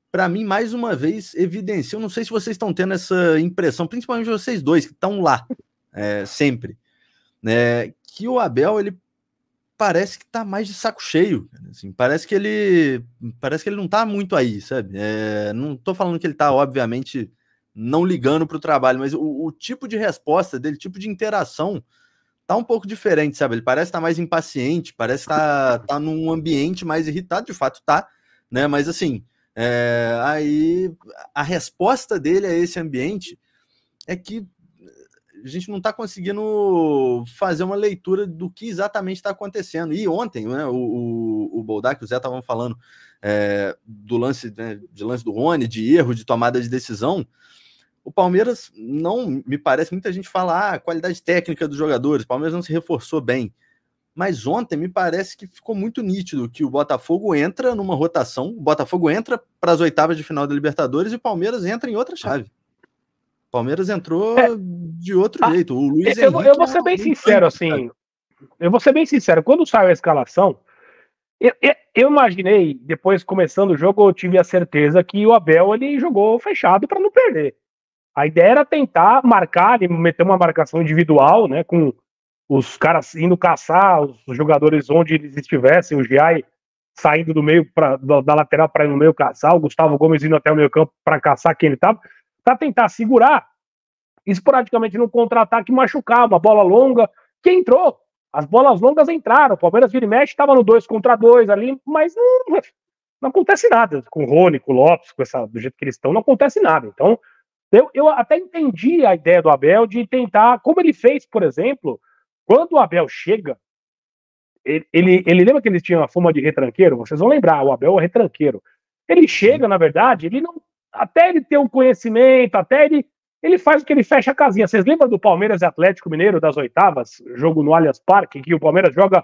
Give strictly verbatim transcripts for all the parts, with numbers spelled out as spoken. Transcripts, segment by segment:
para mim, mais uma vez, evidencia, eu não sei se vocês estão tendo essa impressão, principalmente vocês dois, que estão lá, é, sempre, né, que o Abel, ele parece que tá mais de saco cheio, assim, parece que ele parece que ele não tá muito aí, sabe? É, não tô falando que ele tá, obviamente, não ligando pro trabalho, mas o, o tipo de resposta dele, tipo de interação, tá um pouco diferente, sabe? Ele parece estar tá mais impaciente, parece estar tá, tá num ambiente mais irritado, de fato tá, né? Mas assim, é, aí a resposta dele a esse ambiente é que a gente não está conseguindo fazer uma leitura do que exatamente está acontecendo. E ontem, né, o, o, o Boldak e o Zé estavam falando é, do lance, né, de lance do Rony, de erro, de tomada de decisão. O Palmeiras não, me parece, muita gente fala ah, a qualidade técnica dos jogadores, o Palmeiras não se reforçou bem. Mas ontem me parece que ficou muito nítido que o Botafogo entra numa rotação, o Botafogo entra para as oitavas de final da Libertadores e o Palmeiras entra em outra chave. O Palmeiras entrou é, de outro ah, jeito. O Luiz eu, Henrique eu vou ser bem é um sincero, tanque, assim, cara. eu vou ser bem sincero, quando saiu a escalação, eu, eu, eu imaginei, depois começando o jogo, eu tive a certeza que o Abel ele jogou fechado para não perder. A ideia era tentar marcar, meter uma marcação individual, né, com os caras indo caçar os jogadores onde eles estivessem, o Giai saindo do meio pra, da, da lateral para ir no meio caçar, o Gustavo Gomes indo até o meio campo para caçar quem ele estava, para tentar segurar, esporadicamente no contra-ataque machucar, uma bola longa, que entrou. As bolas longas entraram, o Palmeiras vira e mexe, estava no dois contra dois ali, mas não, não acontece nada com o Rony, com o Lopes, com essa, do jeito que eles estão, não acontece nada. Então, eu, eu até entendi a ideia do Abel de tentar, como ele fez, por exemplo, quando o Abel chega, ele, ele, ele lembra que ele tinha a fama de retranqueiro? Vocês vão lembrar, o Abel é retranqueiro. Ele chega, na verdade, ele não, até ele ter um conhecimento, até ele, ele faz o que ele fecha a casinha. Vocês lembram do Palmeiras e Atlético Mineiro das oitavas, jogo no Allianz Parque, que o Palmeiras joga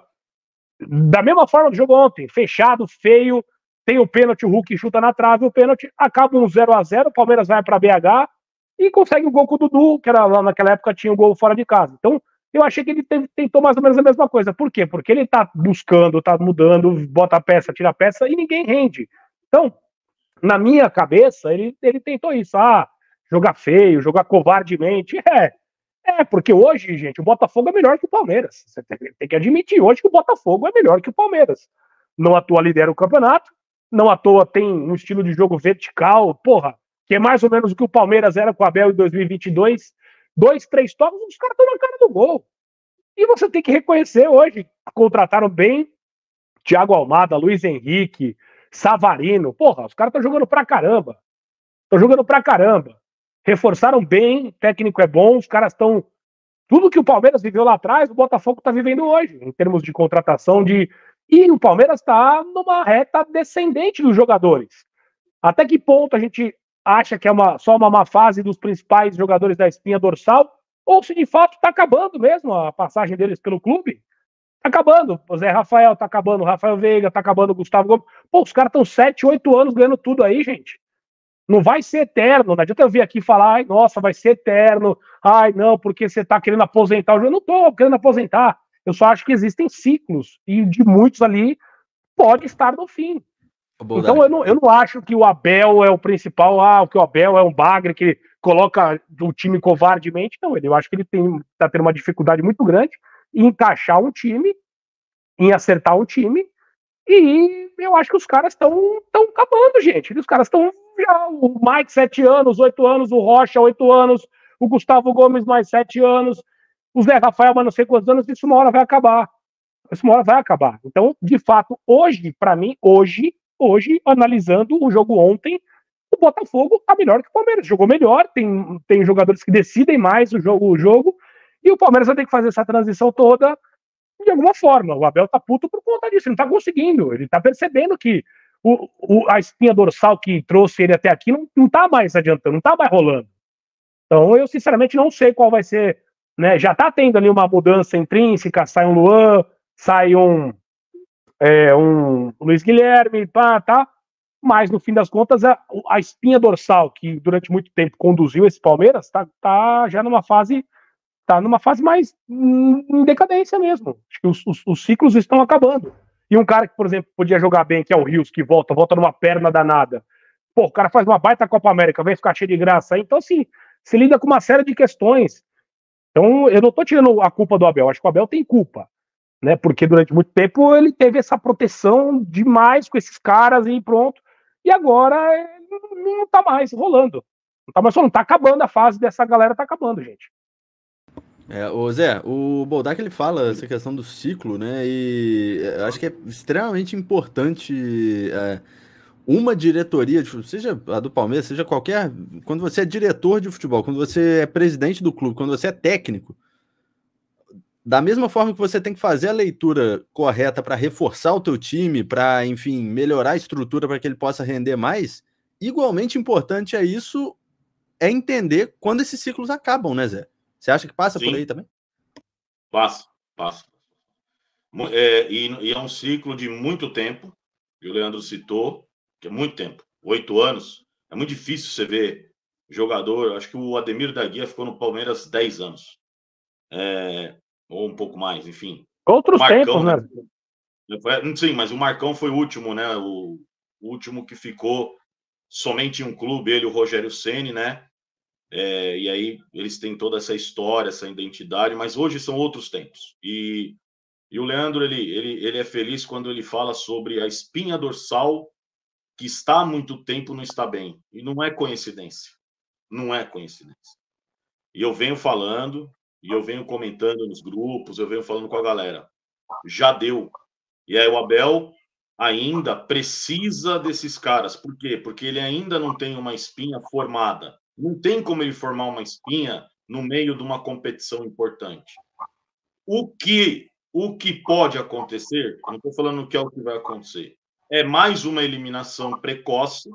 da mesma forma do jogo ontem, fechado, feio, tem o pênalti, o Hulk chuta na trave, o pênalti, acaba um zero a zero, o Palmeiras vai para B H e consegue o gol com o Dudu, que era lá naquela época tinha o gol fora de casa. Então, eu achei que ele tentou mais ou menos a mesma coisa. Por quê? Porque ele tá buscando, tá mudando, bota a peça, tira a peça e ninguém rende. Então, na minha cabeça, ele, ele tentou isso. Ah, jogar feio, jogar covardemente. É, é, porque hoje, gente, o Botafogo é melhor que o Palmeiras. Você tem, tem que admitir hoje que o Botafogo é melhor que o Palmeiras. Não à toa lidera o campeonato, não à toa tem um estilo de jogo vertical, porra, que é mais ou menos o que o Palmeiras era com o Abel em dois mil e vinte e dois. Dois, três toques, os caras estão na cara do gol. E você tem que reconhecer hoje, contrataram bem Thiago Almada, Luiz Henrique, Savarino. Porra, os caras estão jogando pra caramba. Estão jogando pra caramba. Reforçaram bem, o técnico é bom, os caras estão... Tudo que o Palmeiras viveu lá atrás, o Botafogo está vivendo hoje, em termos de contratação de... E o Palmeiras está numa reta descendente dos jogadores. Até que ponto a gente acha que é uma, só uma má fase dos principais jogadores da espinha dorsal, ou se de fato está acabando mesmo a passagem deles pelo clube? Está acabando. O Zé Rafael está acabando, o Rafael Veiga está acabando, o Gustavo Gomes. Pô, os caras estão sete, oito anos ganhando tudo aí, gente. Não vai ser eterno. Não adianta eu vir aqui e falar, ai, nossa, vai ser eterno. Ai, não, porque você está querendo aposentar o jogo. Eu não estou querendo aposentar. Eu só acho que existem ciclos. E de muitos ali pode estar no fim. Então eu não, eu não acho que o Abel é o principal, ah, que o Abel é um bagre que coloca o time covardemente. Não, eu acho que ele está tendo uma dificuldade muito grande em encaixar um time, em acertar um time, e eu acho que os caras estão acabando, gente. Os caras estão já, o Mike, sete anos, oito anos, o Rocha, oito anos, o Gustavo Gomes, mais sete anos, o Zé Rafael, mais não sei quantos anos, isso uma hora vai acabar. Isso uma hora vai acabar. Então, de fato, hoje, para mim, hoje, hoje, analisando o jogo ontem, o Botafogo tá melhor que o Palmeiras. Jogou melhor, tem, tem jogadores que decidem mais o jogo, o jogo, e o Palmeiras vai ter que fazer essa transição toda de alguma forma. O Abel tá puto por conta disso, ele não tá conseguindo, ele tá percebendo que o, o, a espinha dorsal que trouxe ele até aqui não, não tá mais adiantando, não tá mais rolando. Então, eu sinceramente não sei qual vai ser, né? Já tá tendo ali uma mudança intrínseca, sai um Luan, sai um, é, um Luiz Guilherme, pá, tá? Mas no fim das contas, a, a espinha dorsal que durante muito tempo conduziu esse Palmeiras tá, tá já numa fase, tá numa fase mais em decadência mesmo. Acho que os, os, os ciclos estão acabando. E um cara que, por exemplo, podia jogar bem, que é o Rios, que volta, volta numa perna danada. Pô, o cara faz uma baita Copa América, vem ficar cheio de graça aí. Então, assim, se lida com uma série de questões. Então, eu não tô tirando a culpa do Abel, acho que o Abel tem culpa, né? Porque durante muito tempo ele teve essa proteção demais com esses caras e pronto. E agora não, não tá mais rolando. Não tá mais, só não tá acabando a fase dessa galera, tá acabando, gente. É, ô Zé, o Boldac ele fala essa questão do ciclo, né? E acho que é extremamente importante é, uma diretoria, de, seja a do Palmeiras, seja qualquer. Quando você é diretor de futebol, quando você é presidente do clube, quando você é técnico, da mesma forma que você tem que fazer a leitura correta para reforçar o teu time, para, enfim, melhorar a estrutura para que ele possa render mais, igualmente importante é isso, é entender quando esses ciclos acabam, né, Zé? Você acha que passa Sim. por aí também? Passa, passa. É, e, e é um ciclo de muito tempo, que o Leandro citou, que é muito tempo, oito anos. É muito difícil você ver jogador, acho que o Ademir da Guia ficou no Palmeiras dez anos. É, ou um pouco mais, enfim. Outros Marcão, tempos, né? né? Sim, mas o Marcão foi o último, né? O, o último que ficou somente em um clube, ele e o Rogério Ceni, né? É, e aí eles têm toda essa história, essa identidade, mas hoje são outros tempos. E, e o Leandro, ele, ele, ele é feliz quando ele fala sobre a espinha dorsal que está há muito tempo não está bem. E não é coincidência. Não é coincidência. E eu venho falando, e eu venho comentando nos grupos, eu venho falando com a galera. Já deu. E aí o Abel ainda precisa desses caras. Por quê? Porque ele ainda não tem uma espinha formada. Não tem como ele formar uma espinha no meio de uma competição importante. O que, o que pode acontecer, não estou falando que é o que vai acontecer, é mais uma eliminação precoce,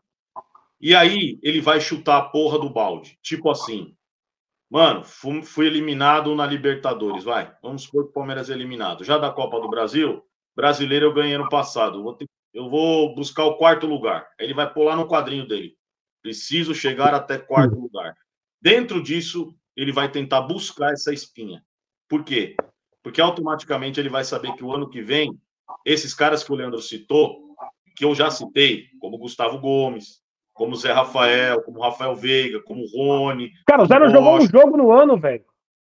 e aí ele vai chutar a porra do balde. Tipo assim, mano, fui, fui eliminado na Libertadores, vai. Vamos supor que o Palmeiras é eliminado. Já da Copa do Brasil, brasileiro eu ganhei no passado. Eu vou, ter, eu vou buscar o quarto lugar. Aí ele vai pular no quadrinho dele. Preciso chegar até quarto lugar. Dentro disso, ele vai tentar buscar essa espinha. Por quê? Porque automaticamente ele vai saber que o ano que vem, esses caras que o Leandro citou, que eu já citei, como Gustavo Gomes, como Zé Rafael, como Rafael Veiga, como Rony. Cara, o Zé não jogou um jogo no ano, velho.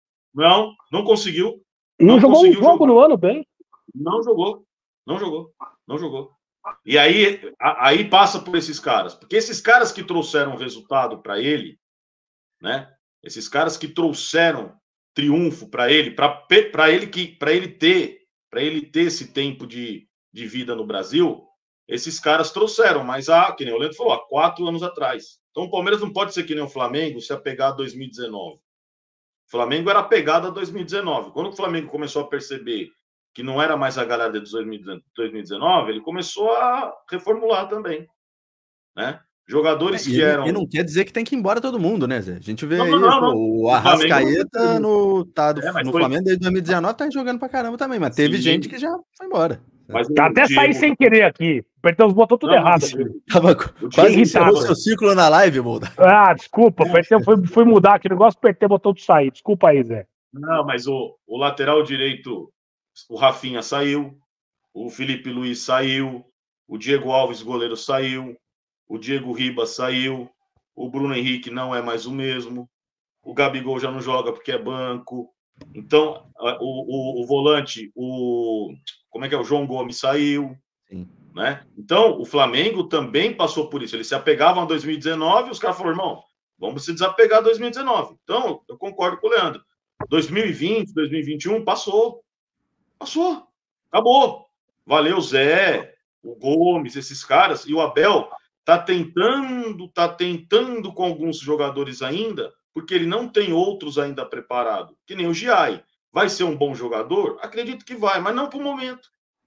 Não, não conseguiu. Não, não jogou um jogo jogar. no ano, bem. Não jogou. Não jogou. Não jogou. E aí, aí passa por esses caras. Porque esses caras que trouxeram resultado para ele, né? Esses caras que trouxeram triunfo para ele, para ele que para ele ter, para ele ter esse tempo de, de vida no Brasil, esses caras trouxeram, mas há, que nem o Leandro falou, há quatro anos atrás. Então o Palmeiras não pode ser que nem o Flamengo se apegar a dois mil e dezenove. O Flamengo era apegado a dois mil e dezenove. Quando o Flamengo começou a perceber que não era mais a galera de dois mil e dezenove, ele começou a reformular também, né? Jogadores e, que eram... E não quer dizer que tem que ir embora todo mundo, né, Zé? A gente vê não, aí, não, não, pô, não. o Arrascaeta no, tá do, é, no foi... Flamengo desde dois mil e dezenove, tá jogando pra caramba também, mas teve Sim. gente que já foi embora. Mas tá até Diego... sair sem querer aqui. O Perteu botou tudo não, errado. Tava quase encerrou seu ciclo na live, Bolda. Ah, desculpa, o Perteu foi, foi mudar aqui o negócio, o Perteu botou tudo sair. Desculpa aí, Zé. Não, mas o, o lateral direito, o Rafinha saiu, o Felipe Luiz saiu, o Diego Alves, goleiro, saiu, o Diego Ribas saiu, o Bruno Henrique não é mais o mesmo, o Gabigol já não joga porque é banco. Então, o, o, o volante, o como é que é? O João Gomes saiu, Sim. né? Então, o Flamengo também passou por isso. Eles se apegavam a dois mil e dezenove e os caras falaram, irmão, vamos se desapegar a dois mil e dezenove. Então, eu concordo com o Leandro. dois mil e vinte, dois mil e vinte e um, passou. Passou. Acabou. Valeu, Zé, o Gomes, esses caras. E o Abel tá tentando, tá tentando com alguns jogadores ainda, porque ele não tem outros ainda preparados. Que nem o Giai. Vai ser um bom jogador? Acredito que vai, mas não para o momento.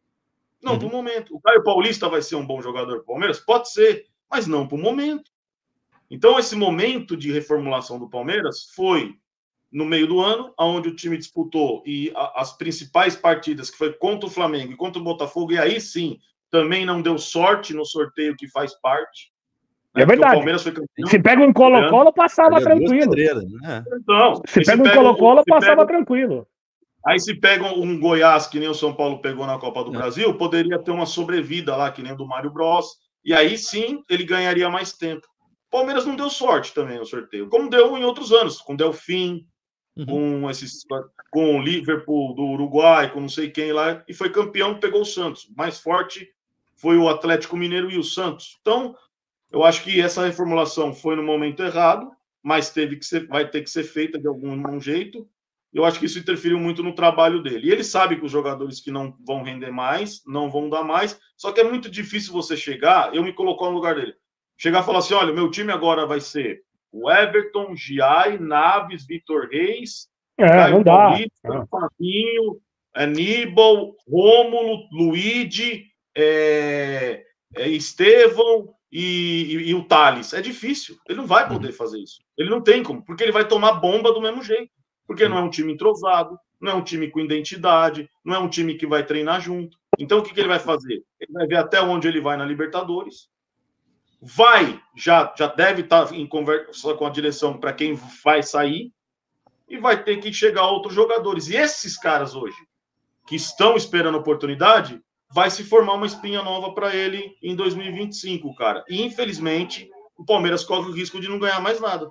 Não uhum. para o momento. O Caio Paulista vai ser um bom jogador para o Palmeiras? Pode ser, mas não para o momento. Então, esse momento de reformulação do Palmeiras foi no meio do ano, onde o time disputou e a, as principais partidas, que foi contra o Flamengo e contra o Botafogo, e aí sim, também não deu sorte no sorteio que faz parte. Né? É verdade. O Palmeiras foi campeão. Se pega um Colo-Colo, passava tranquilo. Né? Então, se pega um Colo-Colo, passava pega... tranquilo. Aí se pega um Goiás, que nem o São Paulo pegou na Copa do é. Brasil, poderia ter uma sobrevida lá, que nem o do Mário Bros, E aí sim ele ganharia mais tempo. O Palmeiras não deu sorte também no sorteio, como deu em outros anos, com Delfim, uhum. com esses, com o Liverpool do Uruguai, com não sei quem lá, e foi campeão, pegou o Santos. Mais forte foi o Atlético Mineiro e o Santos. Então, eu acho que essa reformulação foi no momento errado, mas teve que ser, vai ter que ser feita de algum jeito. Eu acho que isso interferiu muito no trabalho dele. E ele sabe que os jogadores que não vão render mais, não vão dar mais, só que é muito difícil você chegar, eu me colocar no lugar dele, chegar e falar assim, olha, meu time agora vai ser o Everton, Giai, Naves, Vitor Reis, é, Caio Paulista, Fabinho, Aníbal, Rômulo, Luigi, é, é, Estevão e, e, e o Thales. É difícil, ele não vai poder fazer isso. Ele não tem como, porque ele vai tomar bomba do mesmo jeito. Porque não é um time entrosado, não é um time com identidade, não é um time que vai treinar junto. Então, o que, que ele vai fazer? Ele vai ver até onde ele vai na Libertadores, vai, já, já deve estar em conversa com a direção para quem vai sair, e vai ter que chegar outros jogadores. E esses caras hoje, que estão esperando oportunidade, vai se formar uma espinha nova para ele em dois mil e vinte e cinco, cara. E, infelizmente, o Palmeiras corre o risco de não ganhar mais nada.